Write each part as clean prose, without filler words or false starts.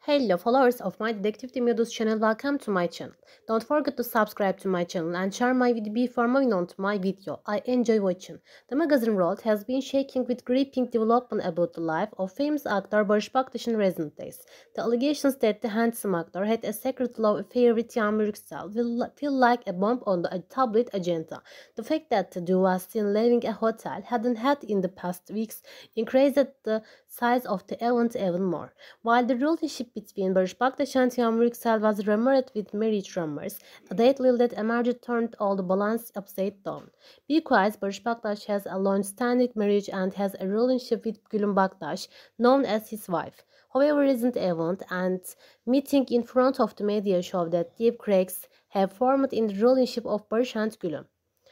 Hello followers of my Detective Demiodus channel, welcome to my channel. Don't forget to subscribe to my channel and share my video before moving on to my video. I enjoy watching. The magazine world has been shaking with gripping development about the life of famous actor Barış Baktaş in recent days. The allegations that the handsome actor had a secret love affair with Yağmur Yüksel will feel like a bomb on the tabloid agenda. The fact that the duo was seen leaving a hotel hadn't had in the past weeks increased the size of the event even more. While the relationship between Barış Baktaş and Yağmur Yüksel was rumored with marriage rumors, a date that emerged turned all the balance upside down. Because Barış Baktaş has a long-standing marriage and has a relationship with Gülüm Baktaş, known as his wife. However, recent event and meeting in front of the media show that deep cracks have formed in the relationship of Barış and Gülüm.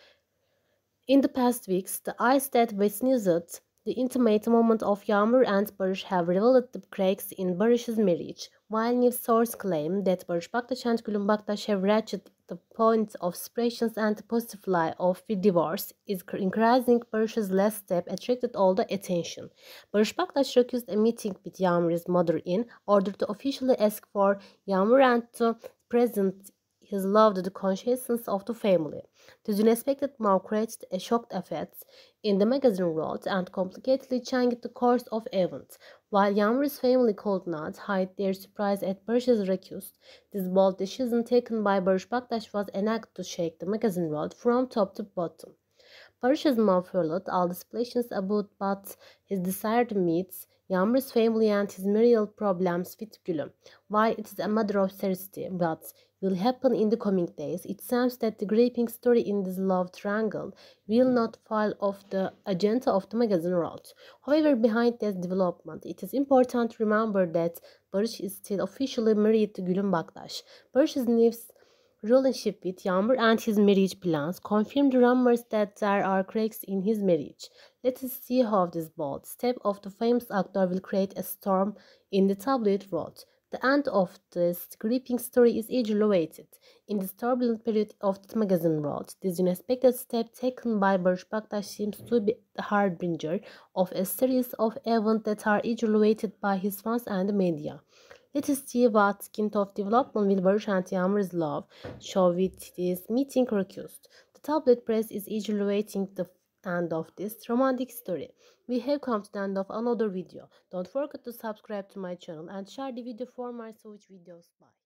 In the past weeks, the eyes that witnessed the intimate moment of Yağmur and Barış have revealed the cracks in Barış's marriage, while news sources claim that Barış Baktaş and Gülüm Baktaş have reached the point of separations and the possibility of the divorce is increasing. Barış's last step attracted all the attention. Barış Baktaş refused a meeting with Yağmur's mother in order to officially ask for Yağmur and to present his love to the conscience of the family. This unexpected move created a shocked effect in the magazine world and completely changed the course of events. While Yağmur's family could not hide their surprise at Barış's request, this bold decision taken by Barış Baktaş was enough to shake the magazine world from top to bottom. Barış's mom followed all the speculations about but his desire to meet Yağmur's family and his marital problems with Gülüm. While it is a matter of curiosity what will happen in the coming days, it seems that the gripping story in this love triangle will not fall off the agenda of the magazine world. However, behind this development, it is important to remember that Barış is still officially married to Gülüm Baktaş. Barış's news relationship with Yağmur and his marriage plans confirmed rumors that there are cracks in his marriage. Let us see how this bold step of the famous actor will create a storm in the tabloid world. The end of this gripping story is eagerly awaited. In this turbulent period of the magazine world, this unexpected step taken by Barış Baktaş seems to be the harbinger of a series of events that are eagerly awaited by his fans and the media. Let us see what kind of development will Barış and Yağmur's love show with this meeting request. The tabloid press is eagerly awaiting the end of this romantic story. We have come to the end of another video. Don't forget to subscribe to my channel and share the video for more such videos. Bye.